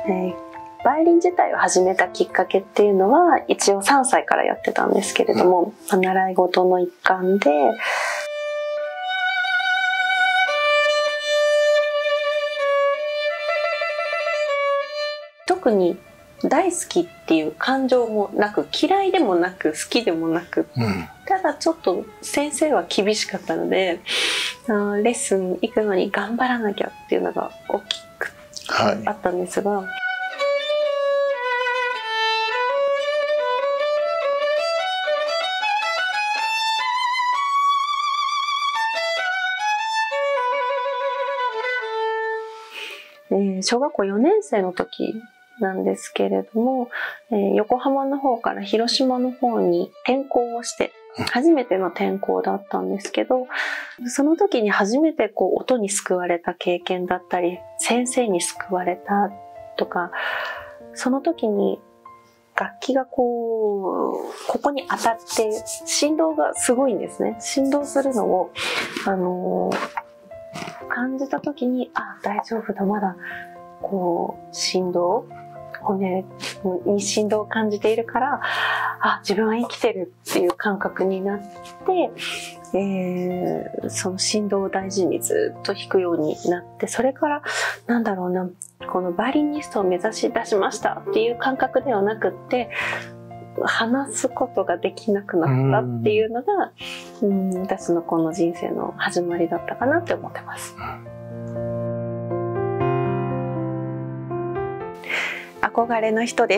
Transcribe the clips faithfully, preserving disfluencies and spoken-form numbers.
えー、バイオリン自体を始めたきっかけっていうのは一応さんさいからやってたんですけれども、うん、習い事の一環で特に大好きっていう感情もなく、嫌いでもなく好きでもなく、うん、ただちょっと先生は厳しかったので、あーレッスン行くのに頑張らなきゃっていうのが大きくあったんですが、はい、えー、小学校よねん生の時なんですけれども、えー、横浜の方から広島の方に転校をして初めての転校だったんですけど、その時に初めてこう音に救われた経験だったり先生に救われたとか、その時に楽器がこうここに当たって振動がすごいんですね。振動するのを、あのー、感じた時に、あ、大丈夫だ、まだこう振動骨に振動を感じているから、あ、自分は生きてるっていう感覚になって、えー、その振動を大事にずっと弾くようになって、それからなんだろうな、このバイオリニストを目指し出しましたっていう感覚ではなくって、話すことができなくなったっていうのが、うん、私のこの人生の始まりだったかなって思ってます。憧れの人です。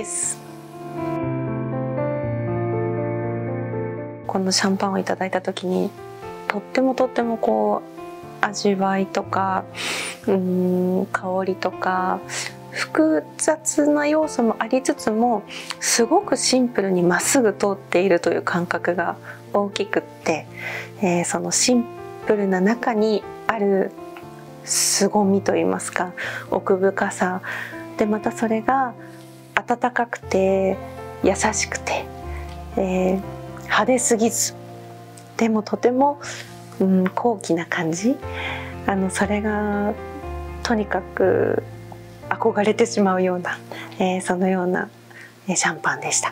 このシャンパンをいただいた時にとってもとってもこう味わいとか、うーん、香りとか複雑な要素もありつつもすごくシンプルにまっすぐ通っているという感覚が大きくって、えー、そのシンプルな中にある凄みといいますか、奥深さで、またそれが温かくて優しくて、えー、派手すぎずでもとても、うん、高貴な感じ、あのそれがとにかく憧れてしまうような、えー、そのようなシャンパンでした。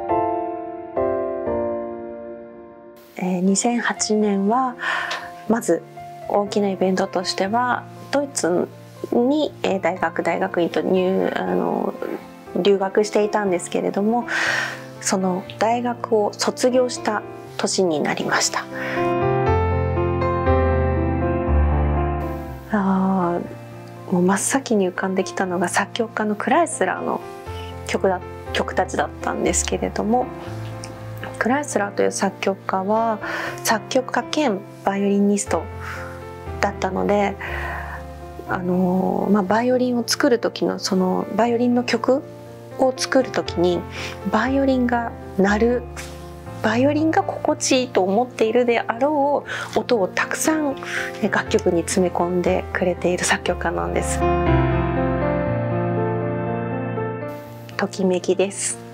えー、にせんはちねんはまず大きなイベントとしてはドイツに大学大学院と入あの留学していたんですけれども、その大学を卒業した年になりました。あもう真っ先に浮かんできたのが作曲家のクライスラーの曲だ曲たちだったんですけれども、クライスラーという作曲家は作曲家兼バイオリニストだったので、あのまあ、バイオリンを作る時のそのバイオリンの曲を作る時にバイオリンが鳴る、バイオリンが心地いいと思っているであろう音をたくさん楽曲に詰め込んでくれている作曲家なんです。ときめきです。